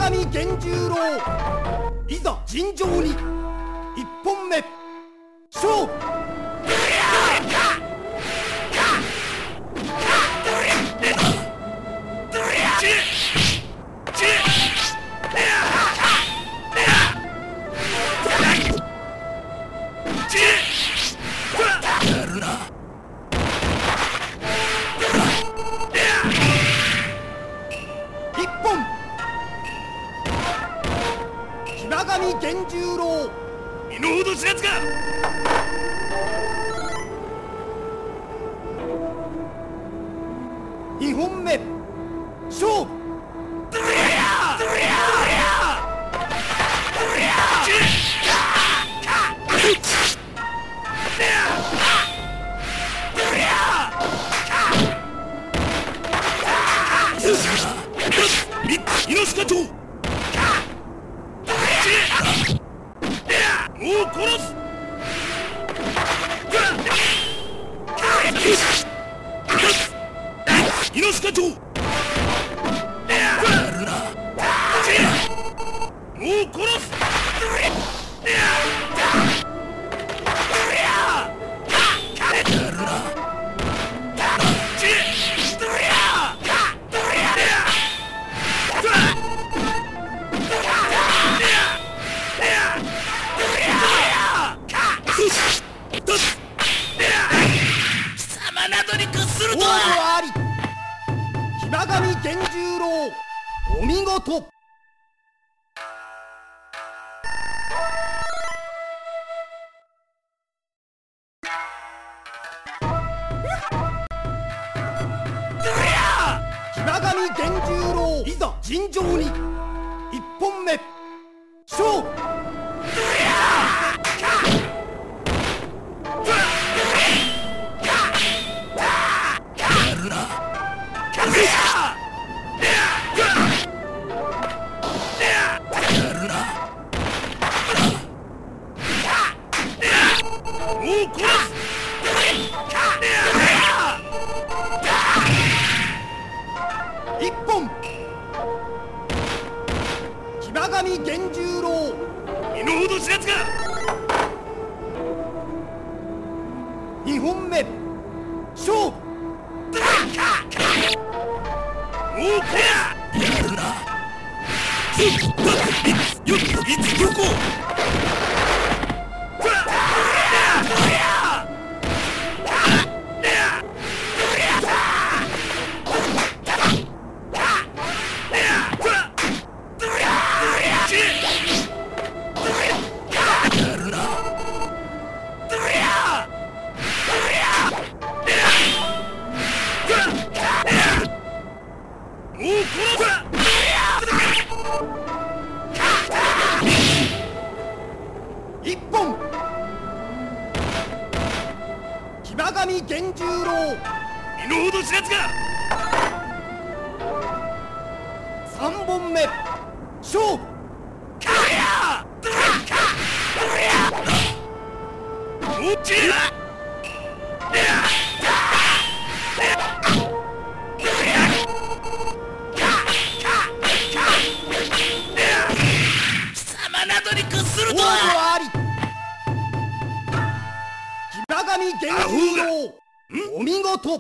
上源十郎、いざ尋常に一本目勝負。源十郎、身の程知らずか。二本目勝負。猪鹿町、もう殺す。猪鹿町、もう殺す。騎馬上源十郎、お見事。騎馬上源十郎、いざ尋常に一本目勝負。一本騎馬上源十郎、身の程知らずか。二本目勝負。もうこややるな。いつどこ。一本騎馬上源十郎、身の程知らずか。三本目勝負。もちろん騎馬上源十郎、お見事。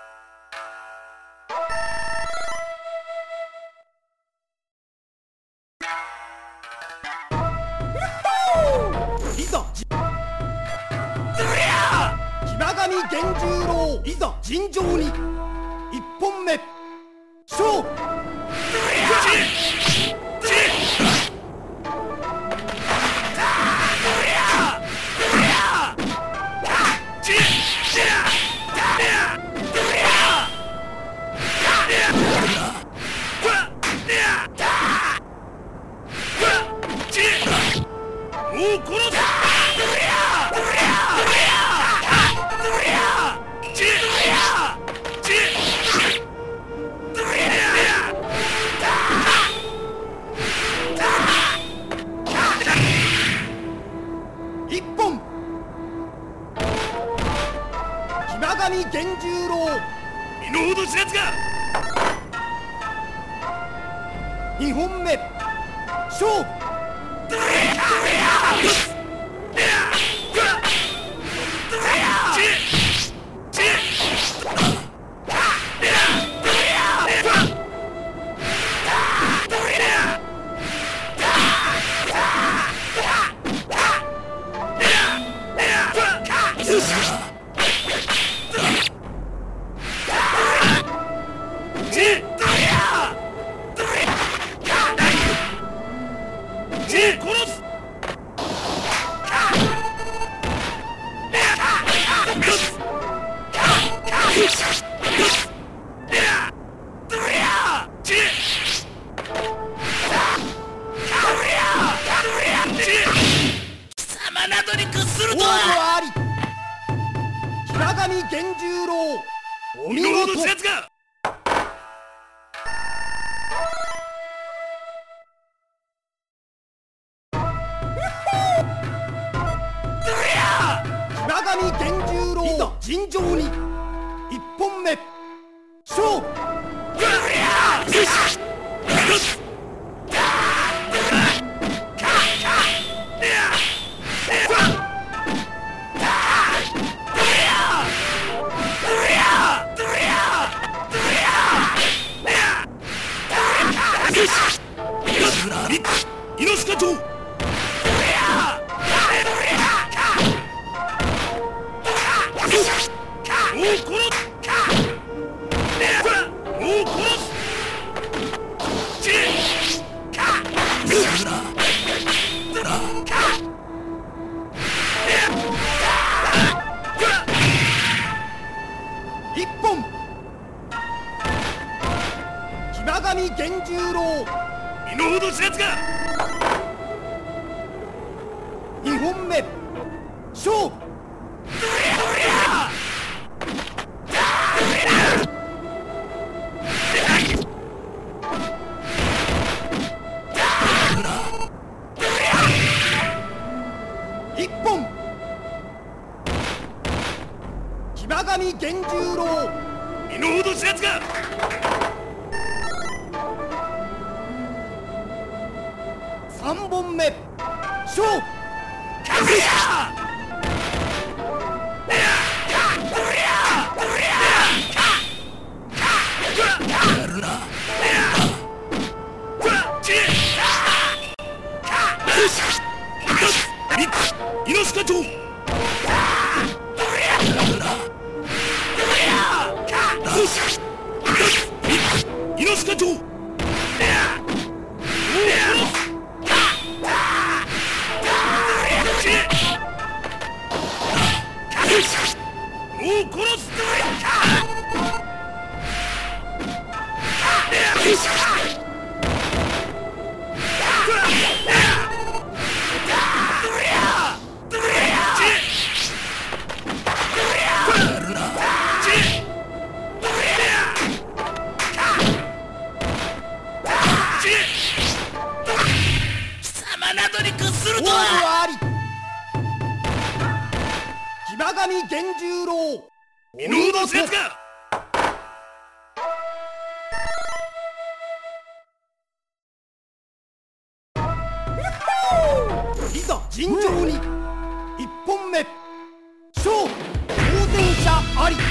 いざ騎馬上源十郎、いざ尋常に一本目勝負。もう殺す。一本騎馬上源十郎、身の程知らずか。二本目勝負あり平上源十郎お見事平上源十郎いざ尋常に一本目勝負猪鹿町一本平上源十郎身の程知らずか二本目勝負一本平上源十郎身の程知らずか三本目勝負猪鹿町猪鹿町平上源十郎身の程知らずかいざ尋常に一本目勝負当然者あり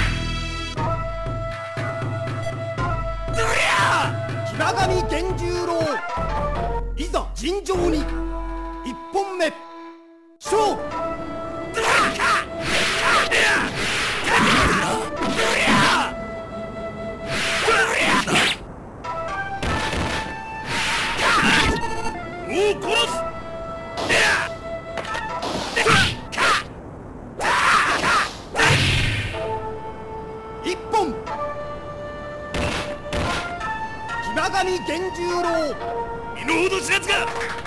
平上源十郎いざ尋常に一本目勝負一本平上源十郎身の程知らずか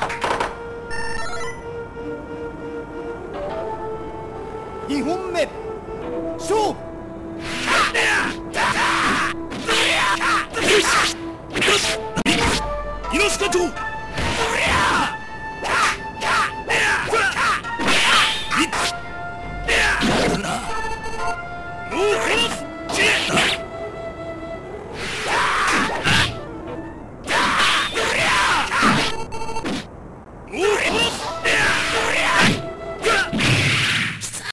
二本目勝負猪鹿町